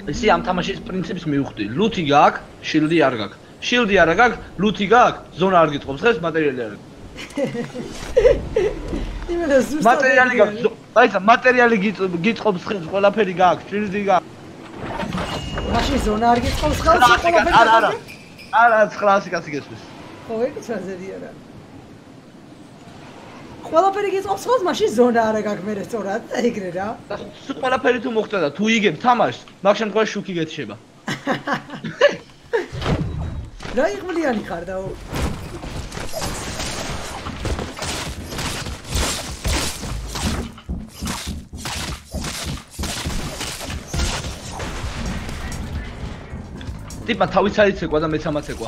ისი ამ თამაშის პრინციპს მივხვდი. ლუთი გაქვს, შილდი არ გაქვს. შილდი არ გაქვს, ლუთი გაქვს, ზონა არ გიტყობს, ხეს მატერიალი არ გაქვს. მატერიალი გაქვს. აი ეს მატერიალი გიტყობს, ხეს ყველაფერი გაქვს, შილდი გაქვს. მაშინ ზონა არ გიტყობს ხელს ყველაფერი. არა, 900 გესმის. ხო, ეგეც ვაზერი არა. ყველაფერი გიტყობს ხელს, მაშინ ზონა არა გაქვს მე სწორად, ეგრე რა. ყველაფერი თუ მოხდა და თუ იგებ თამაშს, მაგ შემთხვევაში შუქი გეთიშება. რა იღბლიანი ხარ და ტიპა თავის არის ეკვა და მეც ამაც ეკვა.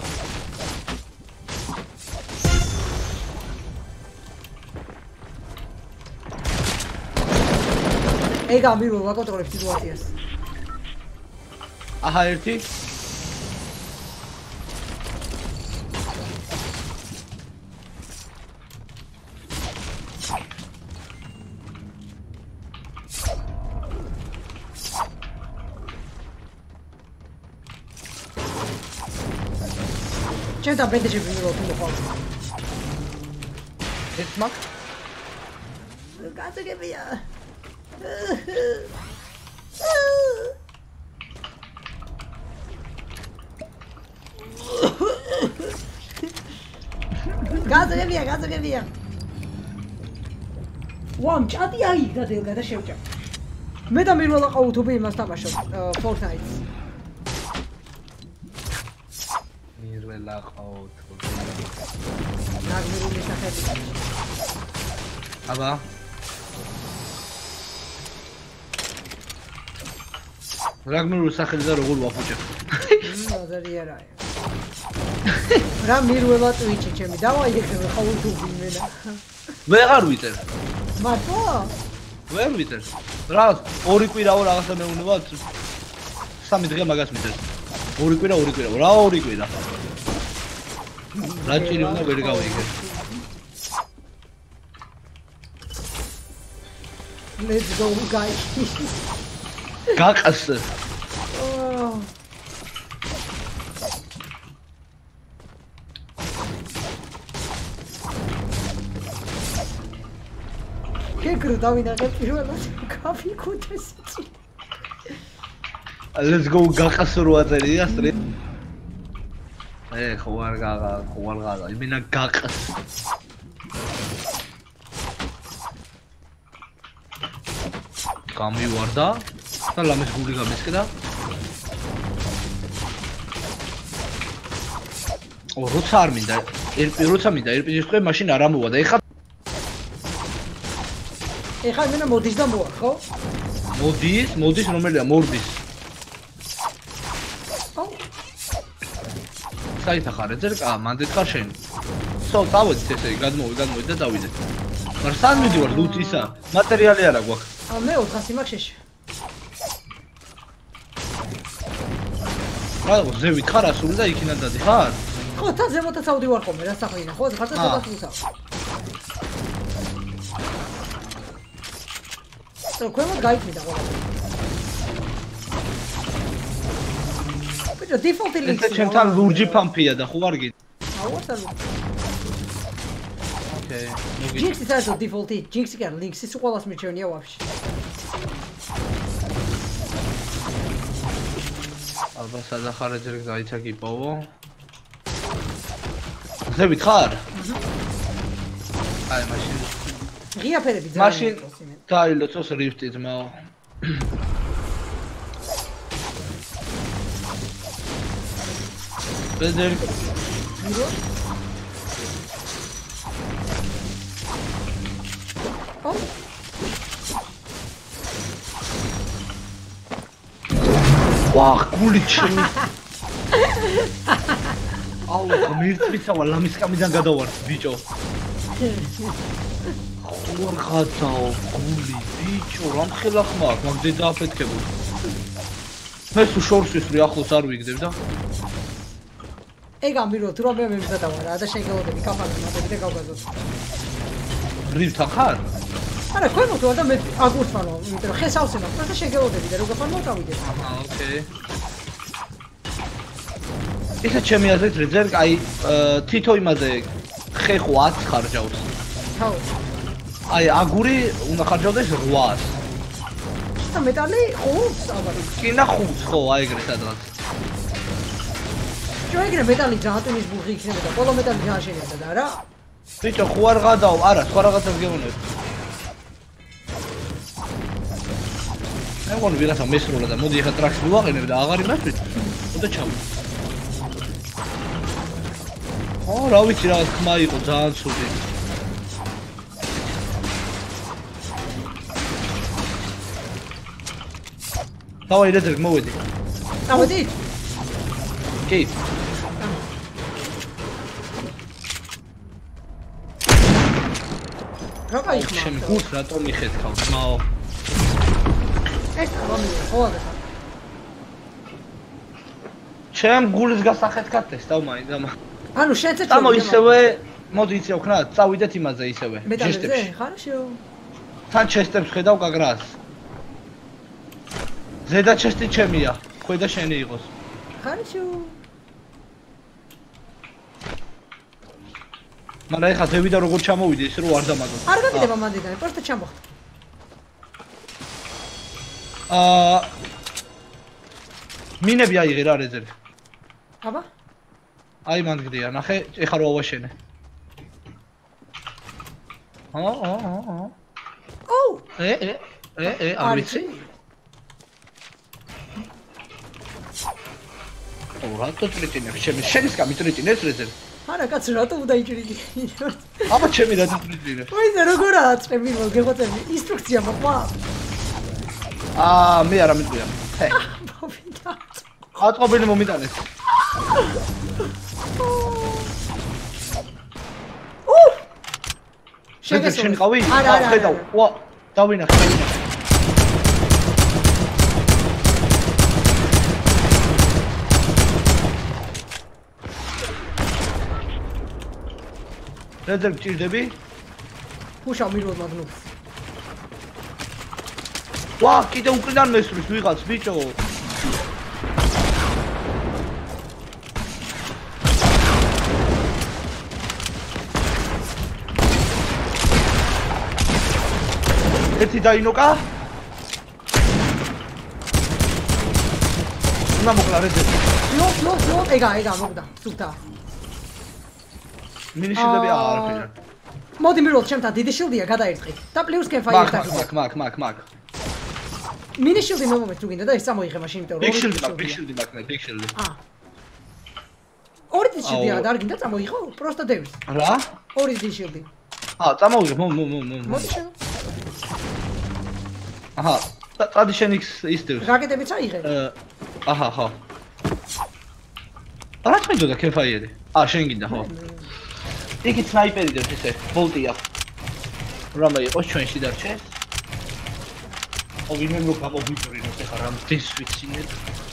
ეგ ამირო ვაკონტროლებ სიტუაციას. აჰა ერთი Чем там бендежи вымирал, ты мухал? Это смак? Как тебе я? Газа гевия. Вам, чати ай, гаделга და შევჭა. მე და მირვალა ყავთობი იმას თამაშობ, Fortnite. მირვალა ყავთობი. ნაგმირული სახელი. აბა. ნაგმირული სახელი და როგორ ვახუჭებ? ნაზარი არაა. რა მირველა Twitch-ი ჩემი, დავაიგებ ყავთობი მენა. ვეღარ ვიტერ. მარტო? ვერ ვიტერ. რა, ორი კვირაო რაღაცა მეუნება. 3 დღე მაგას მიტერ. ორი კვირა. რა ორი კვირა? რა ჭირი უნდა ვერ გავიგებ. Let's go guys. გაყას. Кекру დავინახე პირველად კაფიქუთეს. Let's go გაყას რო აწერია სტრით. ხო არ გაღა, იმენა გაყას. გამივარდა და ლამის გული გამისკდა. როცა არ მინდა, როცა მინდა RPG-ს ხვე, მაშინ არ ამოვა და ეხლა მენა მოდის და მოვა, ხო? მოდის, რომელია მორდის. საით ახარ ეძერკა, მანდ ხარ შენ. წავედით ესე, გადმოვიდეთ და დავიდეთ. მაგრამ სან მიდივარ ლუტისა, მატერიალი არა გვაქვს. მე 400 მაქვს შეში. რა ზევით ხარ ასული და იქიდან დადიხარ? ხო, თან ზემოთაც ავდივარ ხოლმე, რა საქმეა, ხო, ხარ ცოტა თუსავ. ქვემოთ გაიწვიდა ყველაფერი. ბიჭო, დიფოლტი ლინკი. ეს ჩემთან ლურჯი ფამფია და ხო არ გინდა. აუასა. ოკეი. ჯინქსი თასო დიფოლტი, ჯინქსი კარ ლინკს ის ყველას მიჩვენია ვაფშე. ალბათ სადახარ ეძერ გაიცაკი პოვო. ზევით ხარ? აი მაშინ. ღიაფერები ძალიან მაშინ დაილოცოს რიფტი ძმაო. ბედერ. ვახ, გული ჩემი. აუ, მირწმიცავა ლამისკამიდან გადავართ, ბიჭო. ხوار ხაცაო, გული, ბიჭო, რამხელა ხმარ, მაგდე დააფეთქებო. მე სულ შორს ვისვრი, ახლოს არ ვიგდებ და. ეგ ამირო, თუ რა მე მემზადავარ, და შეგელოდები, კაფანები, მაგები და გავგაზოთ. რიფთან ხარ? არა, ქვემოთ ვარ და მე აგურს ვარ, იმიტომ რომ ხეს ავსება, просто შეგეოდები და როგორ მოვწავიდე. აჰა, ოკეი. ისა ჩემი აზრით რეძერ, აი თითო იმაზე ხე 8 ხარჯავს. თავ. აი აგური უნდა ხარჯავდეს 800. და მეტალი 5 ალბათ. კინა 5 ხო, აი ეგრე სადღაც. შეიძლება მეტალი ჯანტუნის ბუღი იქნებოდა, ყველა მეტალი გააშენებდა და რა? ბიჭო, ხო არ გადაო, არა, სხვა რაღაცას გეუბნები. მე მგონი ვიღაცა მესროლა და მოდი ეხა ტრაქს მივაყენებ და აღარ იმასვით. უნდა ჩავიდე. ო, რა ვიცი რაღაც ხმა იყო ძალიან ცუდი. დავაი რეძერ მოვედი. დავედი? კი. რა გაიხმა? ჩემი გულს რატომ მიხეთქავ, ხმაო? ეს რომი ხო? ჩემ გულის გასახეთქათეს დავმაინც ამა. ანუ შენც ამო ისევე მოდი იცი ვქნათ, წავიდეთ იმაზე ისევე. ჯესტებში. ხარშო. თან ჩესტებს ხედავ კაგრას. ზედა ჩესტი ჩემია, ქვედა შენი იყოს. ხარშო. მაგრამ ეხა ზევიდა როგორ ჩამოვიდი ის რო არ დამაგო. არ გაგიდება მანდიდან, просто ჩამოხდა. მინები აიღე რა რეძერვი. აბა? აი მანდ გდია, ნახე, ეხა რო ავაშენე. აუ. ოუ! არ ვიცი. ო, რატო ტრიტინებს? შენის გამი ტრიტინებს რეძერვი. არა, კაცო, რატო უნდა იჭრიდი? აბა ჩემი რატო ტრიტინებს? ვაიზე, როგორ აწყები, მოგეღოწები, ინსტრუქცია მოყვა. მე არა მიწვია. ჰე. მოვიდა. აწყობილი მომიტანეს. შენ ყავი? ხედავ. ვა, დავინახე. რეძერ გჭირდები? ფუშა მიროდ მაგნობს. ვა, კიდე უკრიდან მესვრის ვიღაც ბიჭო. ერთი დაინოკა? უნდა მოკლა რეძერ. ნო, ეგა, მოგდა, სულთა. მინიშილები არაფერი. მოდი მიროდ ჩემთან დიდი შილდია გადაერწყი და პლუს კემფაიერ დაგიდე. მაგ. მინიშილდი მომომეთ თუ გინდა და ეს წამოიღე მაშინ იმიტომ რომ ბიგ შილდი. ორი დიდი შილდი არ გინდა წამოიღო? просто დევს. რა? ორი დიდი შილდი. წამოვიღე, მოდი შენ. აჰა, წადი შენ ის დევს. რაკეტებიც აიღე? აჰა, ხო. რა წმინდოდა კემფაიერი? შენ გინდა ხო? იგი სნაიპერი დევს ესე, ბოლტია. რამე იყოს ჩვენში დარჩეს? ვინმე რო გამოგვიჭრინოს ეხა რამდენს ვიცინეთ.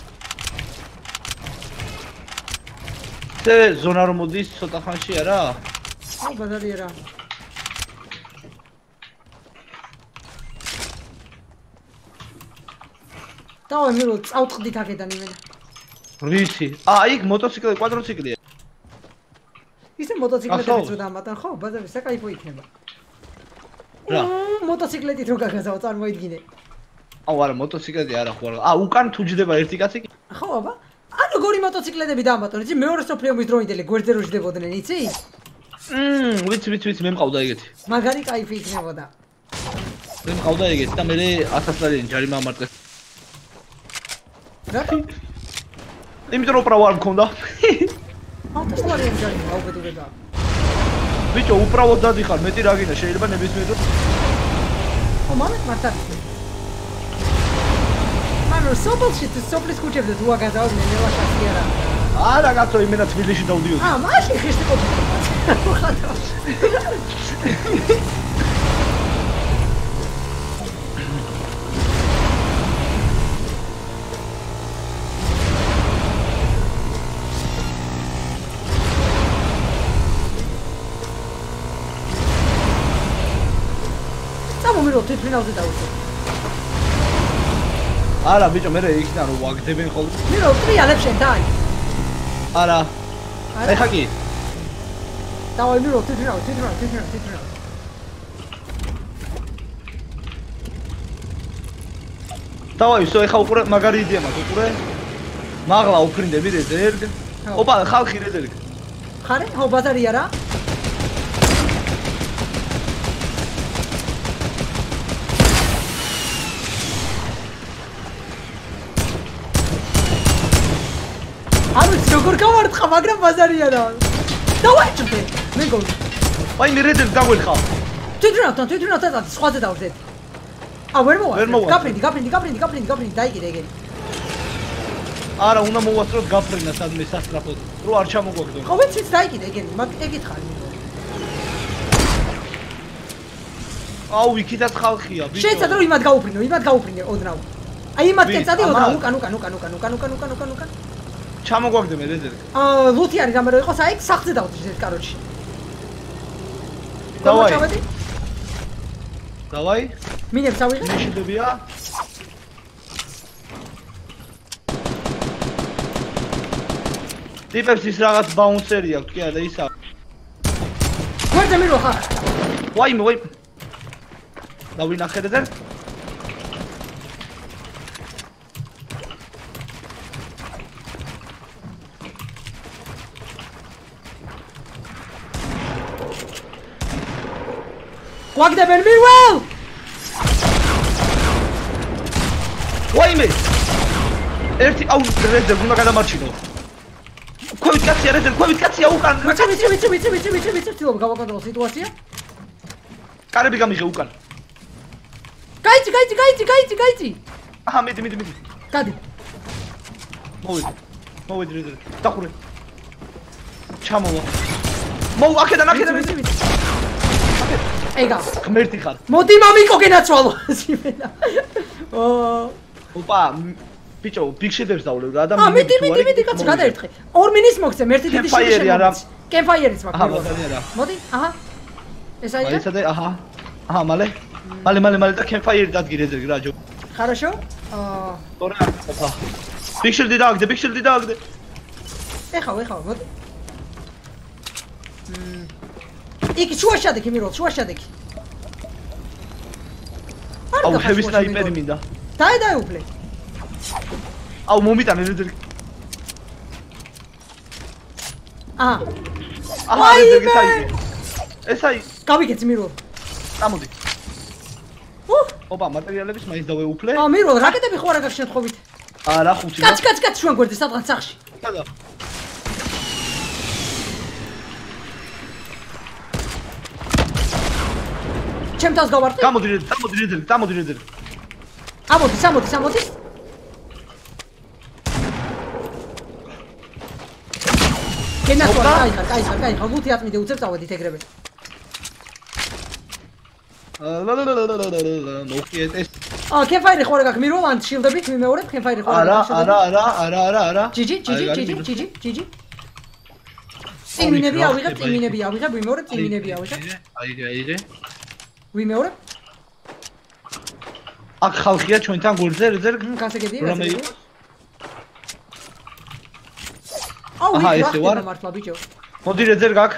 ზონა რომ მოდის ცოტა ხანში არა? აუ ბაზარია რა. დავე მირო წავტყდით აქედან იმენა. ვიცი. იქ მოტოციკლი, კვადროციკლია. ისე მოტოციკლეტებიც რო დამატან ხო? ბაზარი საკაიფო იქნება. რა? მოტოციკლეტით რო გაგაზავ წარმოიდგინე. არა, მოტოციკლეტი არა ხო არა. უკან თუ ჯდება ერთი კაცი? ხო, აბა. როგორი მოტოციკლეტები დამატონ, იცი? მეორე სოფლიო ომის დროინდელი გვერდზე რო ჯდებოდნენ, იცი? ვიცი, მე მყავდა ეგეთი. მაგარი кайფი იქნებოდა. მე მყავდა ეგეთი და მე 1000 ლარიანი ჯარიმა ამარტყეს. რატო? იმიტომ რომ უბრალოდ არ მქონდა. 1000 ლარიანი ჯარიმა აუბედურება. ბიჭო, უბრალოდ დადიხარ, მეტი რა გინდა, შეიძლება ნებისმიერ დროს. ხო, მართლა. ანუ სოფელში თუ სოფლის ქუჩებზე თუ აგაზავდნენ ნელაშასი არა. არა, კაცო, იმენა თბილისში დავდიოდი. მაშინ ხისტი ყოფილი. მირო თვითფრინავზე დავუშვე. არა ბიჭო მე იქიდან რო ვაგდებენ ხოლმე. მირო ტრიალებ შენ დაი. არა. ეხა კი. დავაი მირო თვითფრინავ. დავაი სო ეხა უყურე მაგარი იდეა მაქვს უყურე. მაღლა უფრინდები რეზერგ. ოპა ხალხი რეზერგ. ხარე? ხო ბაზარია რა. როგორ გავარტყა, მაგრამ ბაზარია რა. დავაჭრე. მე გონი. აი მე რედერ დაგვეხა. თვითრინავთან სხვაზე დავდეთ. ვერ მოვა. გაფრინდი, დაიგე ეგ. არა, უნდა მოვასწროთ გაფრენა სადმე სასტრაფოდ. რო არ ჩამოგვაგდო. ხო ვიცით დაიგე ეგ, მაგ ეგითხარი. აუ, იქითაც ხალხია, ბიჭო. შეიძლება რომ იმად გაუფრინე ოდნავ. აი იმად კეცადი ოდნავ, უკან. ჩამოგვაგდე მე რეზერგ. ლუთი არის რამე რო იყოს, აი სახზე დავდეთ კაროჩი. დავაი. მინებს ავიღე? მეშინდებია. ტიპებს ის რაღაც ბაუნსერი აქვს, კი არა ისა. გვერდზე მირო ხარ. ვაიმე. დავინახე რეზერგ. გვაგდებენ მირვალ! ვაიმე! ერთი აუ რეზერვ უნდა გადამარჩინო. ქვევით კაცია უკან. ვიცი, ცდილობ გავაკონტროლო სიტუაცია. კარები გამიღე უკან. გაიცი. აჰა, მიდი. გადი. მოვიდი რეზერვ. დახურე. ჩამოვა. აქედან. ეგა. ღმერთი ხარ. მოდი მამიკო გენაცვალო. ოპა, ბიჭო, ბიგშედებს დავლევ რა და მიდი კაცო გადაერთხე. 2 მინის მოგცემ, ერთი დიდი შეფაიერი არა. კემფაიერიც მაქვს. აჰა, ბატონია. მოდი, აჰა. ეს აი ესა და აჰა, მალე და კემფაიერი დადგი რეზერგ რა ჯო. хорошо? თორე ოპა. ბიგშედი დააგდე. ეხა, მოდი. იქ შუაშადექი მირო, შუაშადექი. აუ, ხევის სნაიპერი მინდა. დაედაეუფლე. აუ, მომიტანე რეზერგ. აჰა, რეზერგ ესაი. გავიგეთ მირო. წამოდი. ოპა, მატერიალების მაინც დავეუფლე. მირო, რაკეტები ხო არა გაქვს შემთხვევით? არა, 5. კაც შუან გვერდზე სადღაც სახში. სადა? ჩემთავს გავარტყი. გამოდი რეზერგ. ამოდი. გენაცვალა, კაი, ლუთი ატმიდე უცებ წავედით ეგრევე. მოხიეთ ეს. კემფაირი ხო არა გაქვს მირო, ან შილდებით მიმეორებ კემფაირი ხო არა გაქვს. არა. ჯიჯი. წიმინები ავიღებ, ვიმეორებ, აიგე. ვიმეორებ. აქ ხალხია ჩვენთან გვერდზე რეზერგ. გასაგებია. აჰა, ესე ვარ. მართლა ბიჭო. მოდი რეზერგ აქ.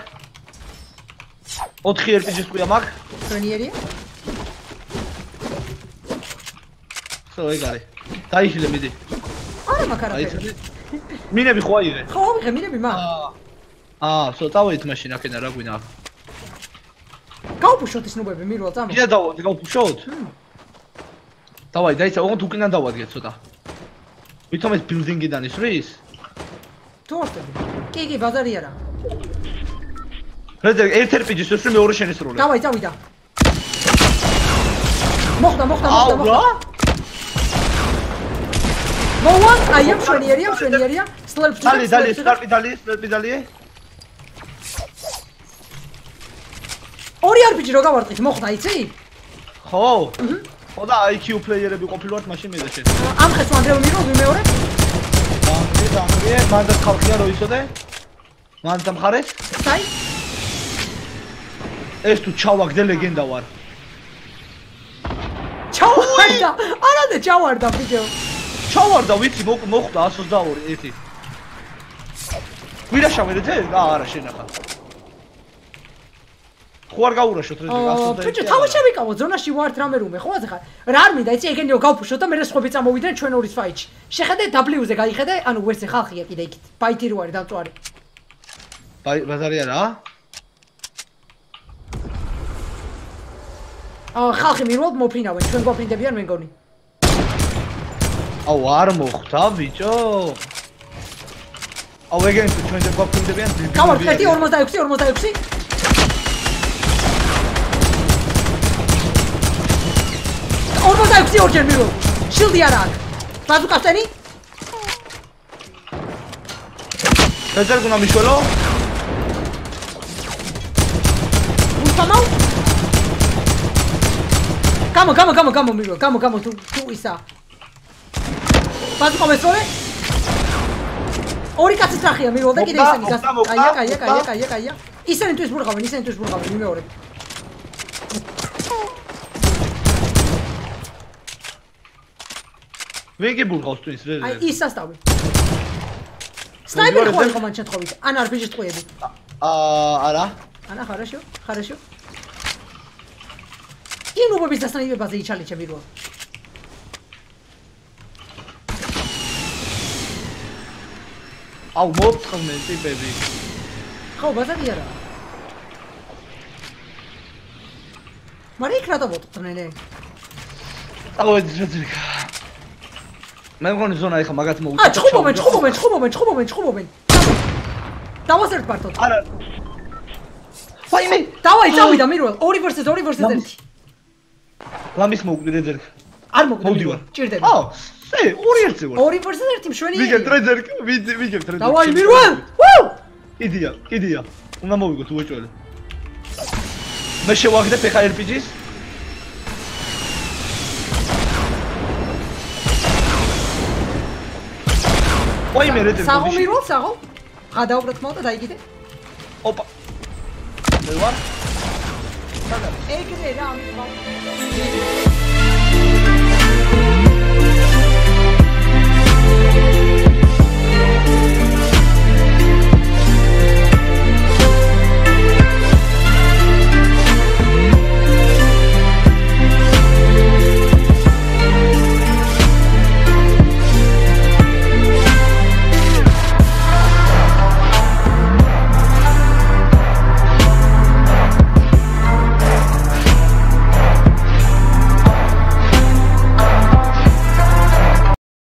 4 RPG-ს ყია მაგ. ტრენიერია? სო ეგ არის. დაიშილე მიდი. არა მაგარაფერი. მინები ხო აიღე? ხო, ვიღე მინები მაგ. სო დავით მაშინ აქენა რა გვინა აქ. გავფუშოთ ის ნუბები მირო წამო. კიდე გავფუშოთ? დავაი, დაიცა, ოღონდ უკიდან დავადგეთ ცოტა. ვითომ ეს ბილდინგიდან ისვრის? თორტები. კი, ბაზარია რა. რეზერგ ერთ RPG-ს ვისვრი მეორე შენის როლი. დავაი, წავიდა. მოხდა. მოვა, აი ამ შვენიერია. დალი. ორი RPG რო გავარტყით, მოხდა, იცი? ხო. ხო და IQ პლეიერები ყოფილვართ მაშინ მე და შენ. ამ ხეს ვანგრევ მირო, ვიმეორებ? დამრე, მანდ ხალხია რო ისოდე. მანდ დამხარეს? საი? ეს თუ ჩავაგდე ლეგენდა ვარ. ჩავარდა არანდა ჩავარდა ბიჭო ჩავარდა ვიცი მოხვდა 122 1 ვირაშა მე ძე არა შენახა ხო არ გაურაშოთ რეზი 122 ბიჭო თავი შევიკავო ზონაში ვართ რამე რუმე ხო ახლა რა არ მინდა იცი ეგენიო გავფუშოთ და მე სხვები წამოვიდნენ ჩვენ ორის ფაიჩი შეხედე W-ზე გაიხედე ანუ ვერსი ხალხია კიდე იქით ბაითი რო არის დამწვარი ბაზარია რა ხალხი მირვალ მოფრინავენ ჩვენ გვაფრინდებიან მე მგონი აუ არ მოხდა ბიჭო აუ ეგენ ჩვენ და გვაფრინდებიან გავართ 46 46 ორჯერ მირვალ შილდი არა აქვს ბაზუკასტენი რეზერვნა მიშველო უსამაუ გამო მირვალ გამო თუ ისა ბაზუკა მესროლე ორი კაცი სტრახია მირვალ და კიდე ისინი გას აია ისინი თვის ბურღავენ მეორე ვინგი ბურღავს თვის რეზერვ აი ის სასტავი სნაიპერი ხო ხომ ჩათხოვით ან RPG-ს ტყვიები არა ანა ხარაშო ინუბების დასნაიბებაზე იჩალიჩე მირვალ აუ მოწყმენ ტიპები ხო ბაზარია რა მარი იქ რატო მოწყმენე წავედი რეზერვ მე მგონი ზონა ეხა მაგათ მოვიდა ჩხუბობენ დავასერთ პარტოთ არა ვაიმე დავაი წავიდა მირვალ 2 versus 1 ლამის მოვკვდი რეზერვ არ მოვკვდი ჭირდება აუ ე 2-1-ზე ვარ 2 versus 1 მშვენი ვიგებ რეზერვ ვიგებ რეზერვ დავაი მირვალ კიდია უნდა მოვიგოთ უეჭველე მე შევაგდებ ეხა RPG-ს ვაიმე რეზერვ საღო მირვალ საღო გადაუბრეთ მოვა და დაიგიდე ოპა მე ვარ ეგრე რა